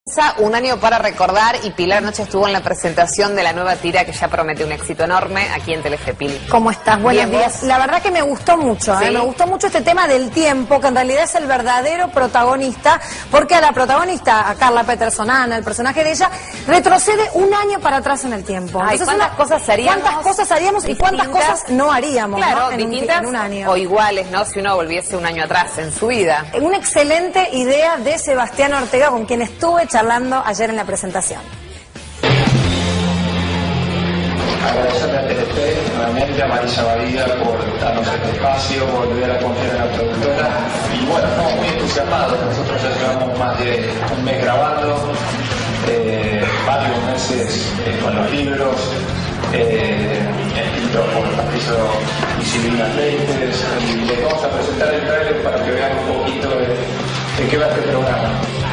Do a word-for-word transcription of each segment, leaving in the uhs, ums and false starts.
Un año para recordar, y Pilar anoche estuvo en la presentación de la nueva tira que ya promete un éxito enorme aquí en Telefe. Pili. ¿Cómo estás? Buenos Bien, días. La verdad que me gustó mucho, ¿Sí? ¿eh? Me gustó mucho este tema del tiempo, que en realidad es el verdadero protagonista, porque a la protagonista, a Carla Peterson, Ana, el personaje de ella, retrocede un año para atrás en el tiempo. Ay, Entonces, ¿cuántas una, cosas haríamos? ¿Cuántas cosas haríamos y cuántas cosas no haríamos? Claro, ¿no? en, distintas un, en un año. O iguales, ¿no? Si uno volviese un año atrás en su vida. Una excelente idea de Sebastián Ortega, con quien estuve charlando ayer en la presentación. Agradecerle a Telefe, nuevamente a Marisa Badía por darnos este espacio, volver a confiar en la productora. Y bueno, estamos muy entusiasmados. Nosotros ya llevamos más de un mes grabando, eh, varios meses eh, con los libros, eh, escritos por Patricio y Silvina Leites. Y les vamos a presentar el trailer para que vean un poquito de, de qué va este programa.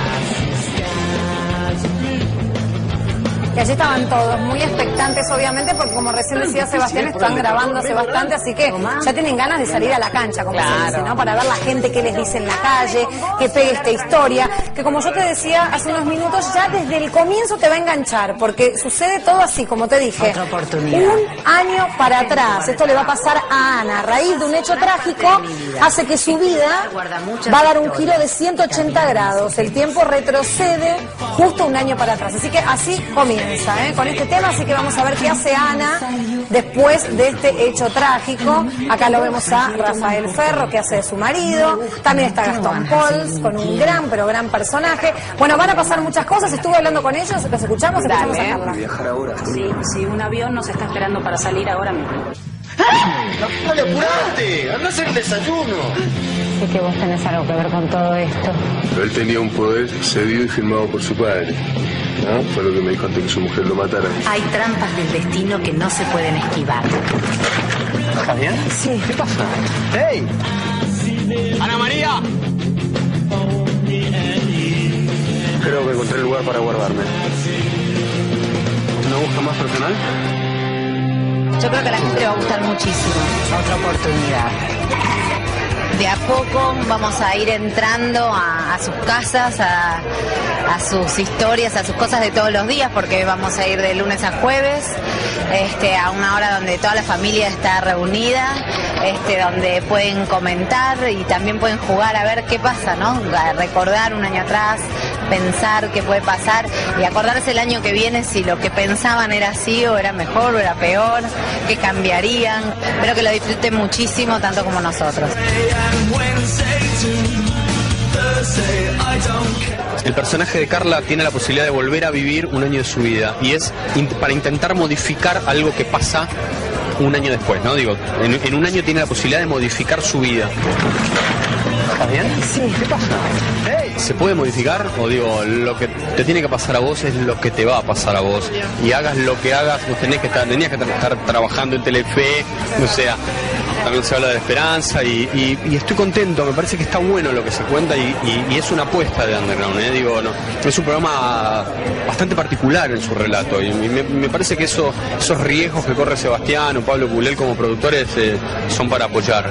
Y allí estaban todos muy expectantes, obviamente, porque como recién decía Sebastián, están grabándose bastante, así que ya tienen ganas de salir a la cancha, como claro. se dice, ¿no? Para ver la gente que les dice en la calle, que pegue esta historia, que como yo te decía hace unos minutos, ya desde el comienzo te va a enganchar, porque sucede todo así, como te dije. Otra oportunidad. Un año para atrás. Esto le va a pasar a Ana. A raíz de un hecho trágico, hace que su vida va a dar un giro de ciento ochenta grados. El tiempo retrocede justo un año para atrás. Así que así comienza. ¿eh? Con este tema, así que vamos a ver qué hace Ana después de este hecho trágico. Acá lo vemos a Rafael Ferro, que hace de su marido. También está Gastón Pauls, con un gran, pero gran personaje. Bueno, van a pasar muchas cosas. Estuve hablando con ellos, los escuchamos, escuchamos a Carla. ¿Viajar ahora? Sí, sí, un avión nos está esperando para salir ahora mismo. ¡Dale, apurate! ¡Anda a hacer el desayuno! Sé que vos tenés algo que ver con todo esto. Pero él tenía un poder cedido y firmado por su padre, ¿no? Fue lo que me dijo antes que su mujer lo matara. Hay trampas del destino que no se pueden esquivar. ¿Estás bien? Sí. ¿Qué pasa? ¡Hey! ¡Ana María! Creo que encontré el lugar para guardarme. ¿No busca más personal? Yo creo que a la gente le va a gustar muchísimo. Otra oportunidad. De a poco vamos a ir entrando a, a sus casas, a, a sus historias, a sus cosas de todos los días, porque vamos a ir de lunes a jueves, este, a una hora donde toda la familia está reunida, este, donde pueden comentar y también pueden jugar a ver qué pasa, ¿no? A recordar un año atrás, pensar qué puede pasar y acordarse el año que viene si lo que pensaban era así o era mejor o era peor, qué cambiarían. Espero que lo disfruten muchísimo, tanto como nosotros. El personaje de Carla tiene la posibilidad de volver a vivir un año de su vida y es in para intentar modificar algo que pasa un año después, ¿no? Digo, en, en un año tiene la posibilidad de modificar su vida. ¿Estás bien? Sí. ¿Qué pasa? ¡Hey! ¿Se puede modificar? O digo, lo que te tiene que pasar a vos es lo que te va a pasar a vos. Y hagas lo que hagas, vos tenés que estar, tenías que estar trabajando en Telefe, o sea, también se habla de la esperanza y, y, y estoy contento, me parece que está bueno lo que se cuenta y, y, y es una apuesta de Underground, ¿eh? Digo, no, es un programa bastante particular en su relato y me, me parece que eso, esos riesgos que corre Sebastián o Pablo Culel como productores eh, son para apoyar.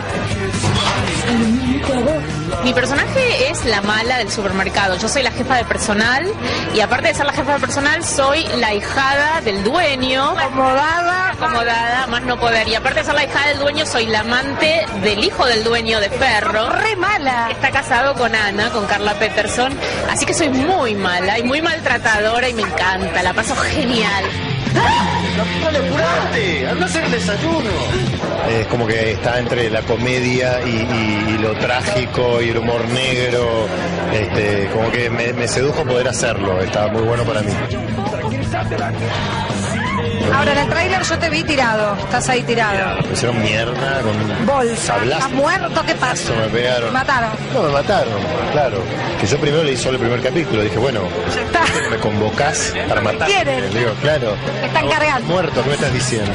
Mi personaje es la mala del supermercado. Yo soy la jefa de personal y aparte de ser la jefa de personal soy la hijada del dueño. Acomodada. Acomodada, más no poder. Y aparte de ser la hijada del dueño soy la amante del hijo del dueño de Ferro. Re mala. Está casado con Ana, con Carla Peterson. Así que soy muy mala y muy maltratadora y me encanta. La paso genial. ¡Dale, apurate! ¡Anda a hacer el desayuno! Es como que está entre la comedia y, y, y lo trágico y el humor negro. Este, como que me, me sedujo poder hacerlo. Está muy bueno para mí. Ahora, en el tráiler yo te vi tirado. Estás ahí tirado. Me hicieron mierda con bolsa. sablazo. ¿Estás muerto? ¿Qué pasa? Me pegaron. ¿Mataron? No, me mataron, claro. Que yo primero leí solo el primer capítulo. Dije, bueno, me convocás para matar. ¿Quieren? Le digo, claro. Me están cargando. Muerto, ¿qué me estás diciendo?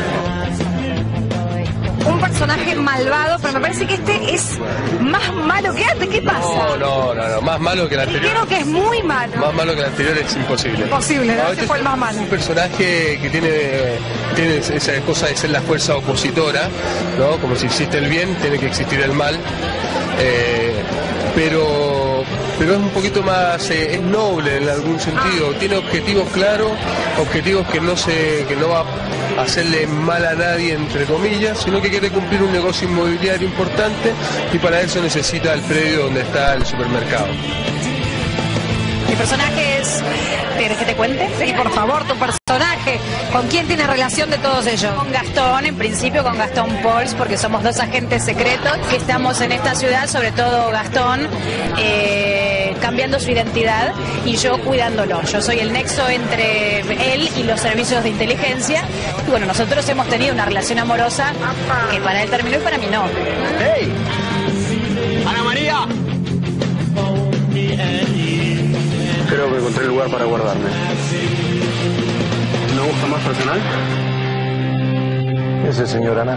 Un personaje malvado, pero me parece que este es más malo que antes. ¿Qué pasa? No, no, no, no. Más malo que el anterior. Dijeron que es muy malo. Más malo que el anterior es imposible. Imposible, ¿no? No, Este fue el más malo. Un personaje que tiene, tiene esa cosa de ser la fuerza opositora, ¿no? Como si existe el bien, tiene que existir el mal. Eh, pero pero es un poquito más, eh, es noble en algún sentido, tiene objetivos claros, objetivos que no se, que no va a hacerle mal a nadie, entre comillas, sino que quiere cumplir un negocio inmobiliario importante y para eso necesita el predio donde está el supermercado. Mi personaje es... ¿Quieres que te cuente? Sí, por favor, tu personaje. ¿Con quién tiene relación de todos ellos? Con Gastón, en principio con Gastón Pauls, porque somos dos agentes secretos que estamos en esta ciudad, sobre todo Gastón, eh, cambiando su identidad y yo cuidándolo. Yo soy el nexo entre él y los servicios de inteligencia. Y bueno, nosotros hemos tenido una relación amorosa que para él terminó y para mí no. ¡Hey! ¡Ana María! Creo que encontré el lugar para guardarme. ¿No gusta más personal? Ese señor Ana.